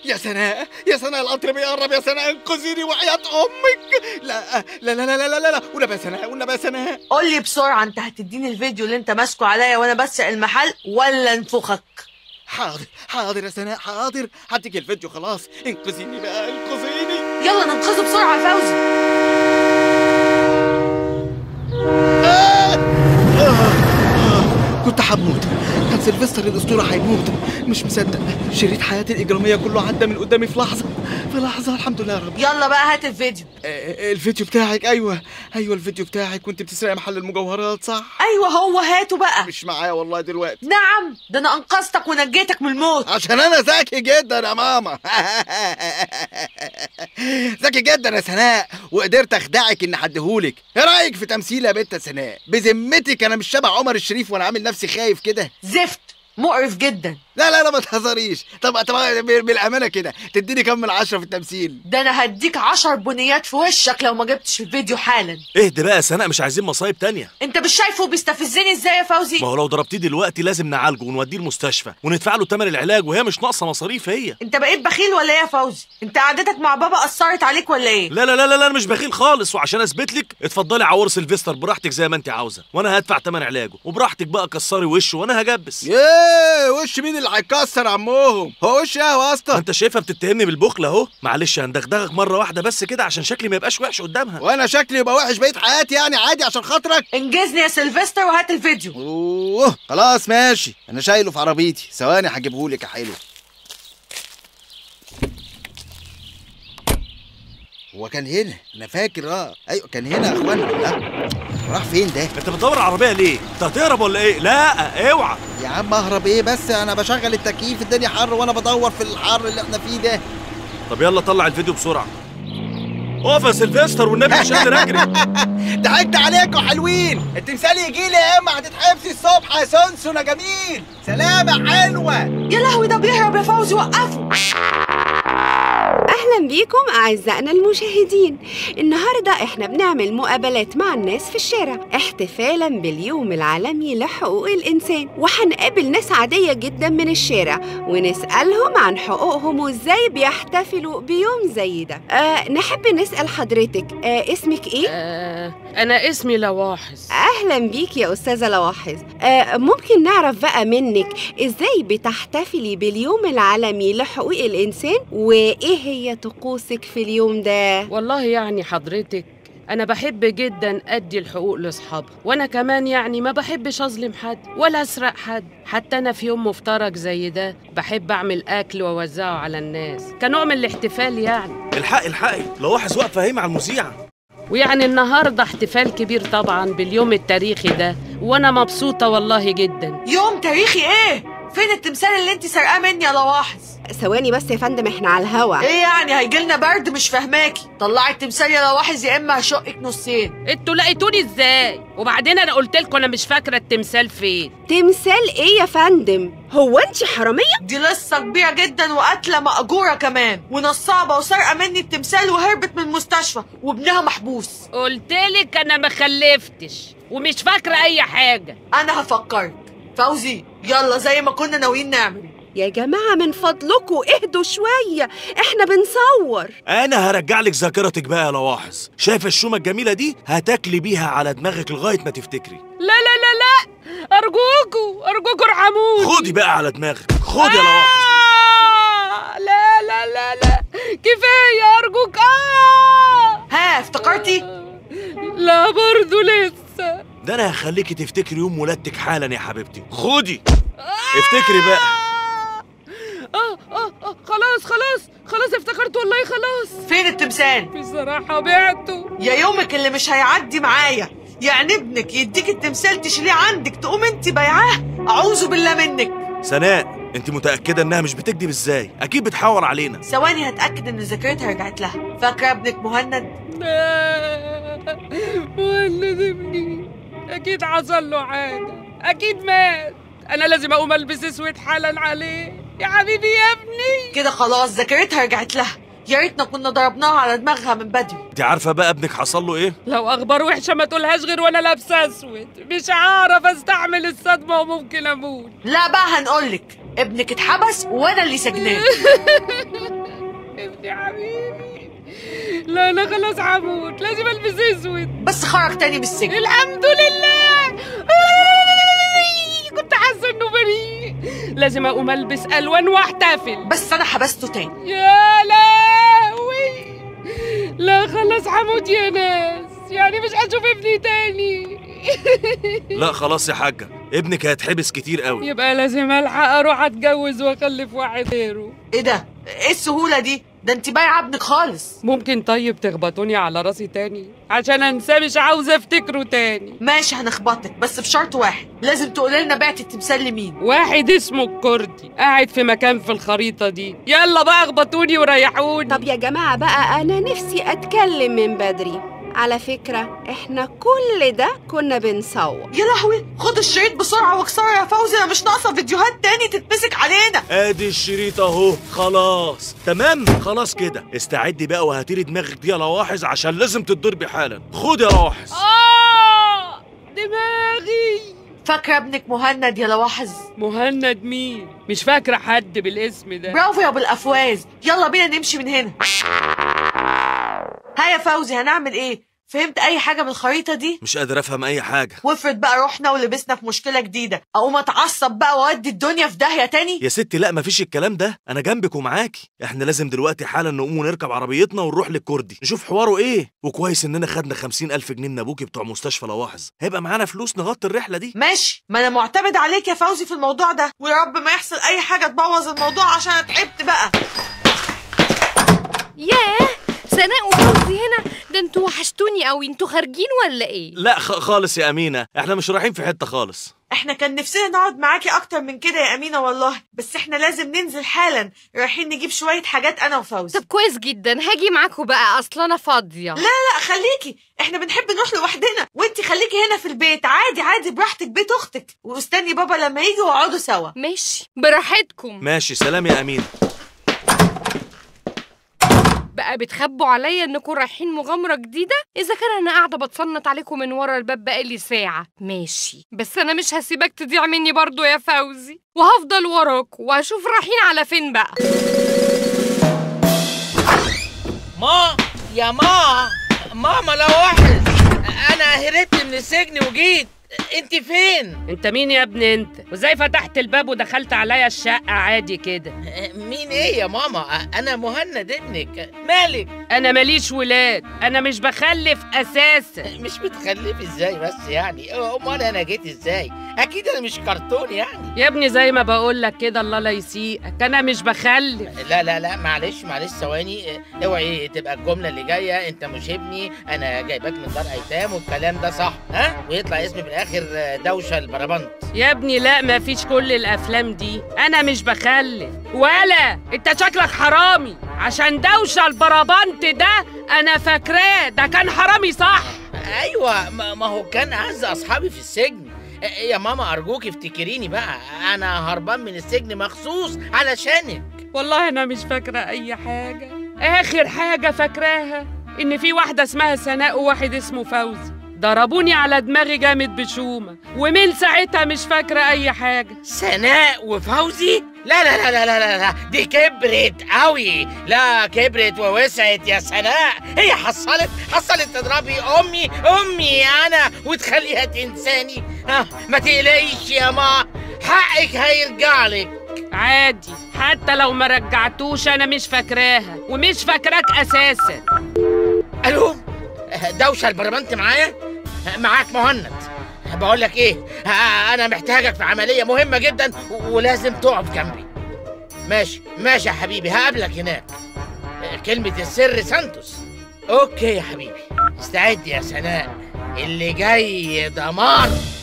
يا سناء يا سناء، القطر بيقرب يا سناء، انقذيني وحياة امك. لا لا لا لا لا لا لا، والنبي يا سناء، والنبي يا سناء. قول لي بسرعه، انت هتديني الفيديو اللي انت ماسكه عليا وانا بسرق المحل ولا انفخك؟ حاضر حاضر يا سناء، حاضر، هديك الفيديو خلاص. انقذيني بقى، انقذيني. يلا ننقذه بسرعه يا فوزي. كنت هموت، كان سيلفستر الاسطوره هيموت. مش مصدق، شريط حياتي الاجراميه كله عدى من قدامي في لحظه، في لحظه. الحمد لله يا رب. يلا بقى هات الفيديو. الفيديو بتاعك؟ ايوه الفيديو بتاعك. كنت بتسرقي محل المجوهرات صح؟ ايوه هو، هاته بقى. مش معايا والله دلوقتي. نعم، ده انا انقذتك ونجيتك من الموت. عشان انا ذكي جدا يا ماما. ذكي جدا يا سناء، وقدرت اخدعك ان هديهولك. ايه رايك في تمثيل يا بنت سناء؟ بذمتك انا مش شبه عمر الشريف وانا عامل نفسي خايف كده؟ زفت، مقرف جدا. لا لا لا، ما تهزريش. طب بالامانه كده، تديني كام من 10 في التمثيل؟ ده انا هديك 10 بنيات في وشك لو ما جبتش الفيديو حالا. اهدي بقى يا سناء، مش عايزين مصايب تانية. انت مش شايفه بيستفزني ازاي يا فوزي؟ ما هو لو ضربتيه دلوقتي لازم نعالجه ونوديه المستشفى وندفع له ثمن العلاج، وهي مش ناقصه مصاريف هي. انت بقيت بخيل ولا ايه يا فوزي؟ انت قعدتك مع بابا اثرت عليك ولا ايه؟ لا لا لا لا، انا مش بخيل خالص. وعشان اثبت لك، اتفضلي عور سيلفستر براحتك زي ما انت عاوزه، وانا هدفع ثمن علاجه، وبراحتك بقى كسري وشه وانا هجبس. ياه، وش مين اللي هيكسر عمهم؟ هو وش ايه يا اسطى؟ انت شايفها بتتهمني بالبخل اهو. معلش هندغدغك مره واحده بس كده عشان شكلي ما يبقاش وحش قدامها. وانا شكلي يبقى وحش بقيت حياتي يعني؟ عادي عشان خاطرك. انجزني يا سيلفستر وهات الفيديو. اوه خلاص ماشي، انا شايله في عربيتي، ثواني هجيبهولك يا حلو. هو كان هنا، انا فاكر. ايوه كان هنا يا اخوانا. راح فين ده؟ انت بتدور العربيه ليه؟ انت هتهرب ولا ايه؟ لا اوعى يا عم. اهرب ايه بس؟ انا بشغل التكييف، الدنيا حر وانا بدور في الحر اللي احنا فيه ده. طب يلا طلع الفيديو بسرعه. اقف يا سيلفستر والنبي مش قادر اجري. ضحكت عليكم حلوين. التمثال يجي لي يا اما هتتحبسي الصبح يا سونسون يا جميل. سلامة حلوة. يا لهوي ده بيهرب يا فوزي، وقفه. أهلا بيكم أعزائنا المشاهدين. النهاردة إحنا بنعمل مقابلات مع الناس في الشارع احتفالاً باليوم العالمي لحقوق الإنسان، وهنقابل ناس عادية جداً من الشارع ونسألهم عن حقوقهم وإزاي بيحتفلوا بيوم زي ده. نحب نسأل حضرتك اسمك إيه؟ أنا اسمي لواحظ. أهلا بيك يا أستاذة لواحظ. ممكن نعرف بقى منك إزاي بتحتفلي باليوم العالمي لحقوق الإنسان، وإيه هي طقوسك في اليوم ده؟ والله يعني حضرتك أنا بحب جدا أدي الحقوق لأصحابها، وأنا كمان يعني ما بحبش أظلم حد ولا أسرق حد. حتى أنا في يوم مفترج زي ده بحب أعمل أكل وأوزعه على الناس كنوع من الاحتفال يعني. الحقي لواحظ واقفة اهي مع المذيعة. ويعني النهاردة احتفال كبير طبعا باليوم التاريخي ده، وأنا مبسوطة والله جدا. يوم تاريخي إيه؟ فين التمثال اللي انت سرقاه مني يا لواحظ؟ ثواني بس يا فندم، احنا على الهوا. ايه يعني هيجيلنا برد؟ مش فاهماكي. طلعي التمثال يا لواحظ يا اما هشقك نصين. انتوا لقيتوني ازاي؟ وبعدين انا قلت لكم انا مش فاكره التمثال فين. تمثال ايه يا فندم؟ هو انت حراميه؟ دي لسه كبيره جدا وقاتله مأجوره كمان ونصابه وسرقه مني التمثال وهربت من المستشفى وابنها محبوس. قلت لك انا ما خلفتش ومش فاكره اي حاجه. انا هفكرك. فوزي يلا زي ما كنا ناويين نعمل. يا جماعة من فضلكم اهدوا شوية، احنا بنصور. انا هرجع لك ذاكرتك بقى يا لواحظ. شايفه الشومه الجميله دي؟ هتاكلي بيها على دماغك لغايه ما تفتكري. لا لا لا لا، ارجوكوا ارحموني. خدي بقى على دماغك، خدي يا لواحظ. لا لا لا لا كفايه ارجوك. ها افتكرتي؟ لا برضو لسه. ده انا هخليكي تفتكري يوم ولادتك حالا يا حبيبتي. خدي افتكري بقى. خلاص افتكرت والله خلاص. فين التمثال؟ بصراحة بعته. يا يومك اللي مش هيعدي معايا. يعني ابنك يديك التمثال تشيليه عندك تقوم انت بايعاه؟ اعوذ بالله منك. سناء انت متأكدة انها مش بتكذب ازاي؟ اكيد بتحاور علينا. ثواني هتأكد ان ذاكرتها رجعت لها. فاكرة ابنك مهند؟ مهند ابني اكيد حصل له حاجة، اكيد مات. انا لازم اقوم البس اسود حالا عليه. يا حبيبي يا ابني كده خلاص ذاكرتها رجعت لها. يا ريتنا كنا ضربناها على دماغها من بدري. انت عارفة بقى ابنك حصل له ايه؟ لو اخبار وحشة ما تقولهاش غير وانا لابسه اسود. مش هعرف استحمل الصدمة وممكن اموت. لا بقى هنقولك. ابنك اتحبس وانا اللي سجناه. ابني حبيبي. لا انا خلاص هموت، لازم البس اسود. بس خرج تاني من السجن. الحمد لله. كنت حاسه انه بريء. لازم اقوم البس الوان واحتفل. بس انا حبسته تاني. يا لهوي. لا خلاص هموت يا ناس، يعني مش هشوف ابني تاني. لا خلاص يا حاجة، ابنك هيتحبس كتير قوي. يبقى لازم الحق اروح اتجوز واخلف واحد غيره. ايه ده؟ ايه السهولة دي؟ ده انت بايعة ابنك خالص. ممكن طيب تخبطوني على راسي تاني عشان انساه، مش عاوزه افتكره تاني. ماشي هنخبطك، بس بشرط واحد، لازم تقولي لنا بعت التمثال لمين. واحد اسمه الكردي قاعد في مكان في الخريطه دي. يلا بقى اخبطوني وريحوني. طب يا جماعة بقى أنا نفسي أتكلم من بدري. على فكرة إحنا كل ده كنا بنصور. يا لهوي، خد الشريط بسرعة واكسره يا فوزي، انا مش ناقصة فيديوهات تاني تتمسك علينا. ادي الشريط اهو، خلاص تمام. خلاص كده استعدي بقى وهاتيلي دماغك دي يا لواحظ عشان لازم تتضربي حالا. خد يا لواحظ. دماغي. فاكرة ابنك مهند يا لواحظ؟ مهند مين؟ مش فاكرة حد بالاسم ده. برافو يا ابو الافواز، يلا بينا نمشي من هنا. ها يا فوزي هنعمل ايه؟ فهمت اي حاجة من الخريطة دي؟ مش قادر افهم اي حاجة. وافرض بقى رحنا ولبسنا في مشكلة جديدة، اقوم اتعصب بقى واودي الدنيا في داهية تاني؟ يا ستي لا مفيش الكلام ده، انا جنبك ومعاكي. احنا لازم دلوقتي حالا نقوم ونركب عربيتنا ونروح للكردي نشوف حواره ايه. وكويس اننا خدنا 50,000 جنيه من ابوكي بتوع مستشفى لواحظ، هيبقى معانا فلوس نغطي الرحلة دي. ماشي، ما انا معتمد عليك يا فوزي في الموضوع ده، ويا رب ما يحصل اي حاجة تبوظ الموضوع عشان انا تعبت بقى. ياه سناء وفوزي هنا، ده انتوا وحشتوني قوي. انتوا خارجين ولا ايه؟ لا خالص يا امينه، احنا مش رايحين في حته خالص. احنا كان نفسنا نقعد معاكي اكتر من كده يا امينه والله، بس احنا لازم ننزل حالا، رايحين نجيب شويه حاجات انا وفوزي. طب كويس جدا، هاجي معاكم بقى، اصل انا فاضيه. لا خليكي، احنا بنحب نروح لوحدنا، وانتي خليكي هنا في البيت عادي براحتك، بيت اختك، واستني بابا لما يجي واقعدوا سوا. ماشي براحتكم. ماشي، سلام يا امينه. بقى بتخبوا عليا انكم رايحين مغامره جديده؟ اذا كان انا قاعده بتصنت عليكم من ورا الباب بقالي ساعه. ماشي، بس انا مش هسيبك تضيع مني برضو يا فوزي، وهفضل وراكوا وهشوف رايحين على فين بقى. ماما لواحظ، انا هربت من السجن وجيت. انت فين؟ انت مين يا ابني انت؟ وازاي فتحت الباب ودخلت عليا الشقه عادي كده؟ مين ايه يا ماما؟ انا مهند ابنك، مالك؟ انا ماليش ولاد، انا مش بخلف اساسا. مش بتخلفي ازاي بس يعني؟ امال انا جيت ازاي؟ اكيد انا مش كرتون يعني. يا ابني زي ما بقول لك كده، الله لا يسيئك، انا مش بخلف. لا معلش ثواني، اوعي تبقى الجمله اللي جايه انت مش ابني، انا جايباك من دار ايتام والكلام ده صح، ها؟ ويطلع اسمي في الاخر دوشه البربنت. يا ابني لا مفيش كل الافلام دي، انا مش بخلف. ولا انت شكلك حرامي عشان دوشه البربنت ده انا فاكراه ده كان حرامي صح. ايوه ما هو كان اعز اصحابي في السجن. يا ماما ارجوك افتكريني بقى، انا هربان من السجن مخصوص علشانك. والله انا مش فاكره اي حاجه، اخر حاجه فاكراها ان في واحده اسمها سناء وواحد اسمه فوزي ضربوني على دماغي جامد بشومه، ومن ساعتها مش فاكره اي حاجه. سناء وفوزي؟ لا دي كبرت قوي، لا كبرت ووسعت يا سناء. هي حصلت تضربي امي انا وتخليها تنساني. ما تقلقيش يا ما، حقك هيرجع لك عادي، حتى لو ما رجعتوش انا مش فاكراها ومش فاكراك اساسا. الو، دوشه البربنت معايا؟ معاك مهند. بقول لك ايه، انا محتاجك في عمليه مهمه جدا ولازم تقف جنبي. ماشي يا حبيبي، هقابلك هناك. كلمه السر سانتوس. اوكي يا حبيبي، استعد يا سناء، اللي جاي دمار.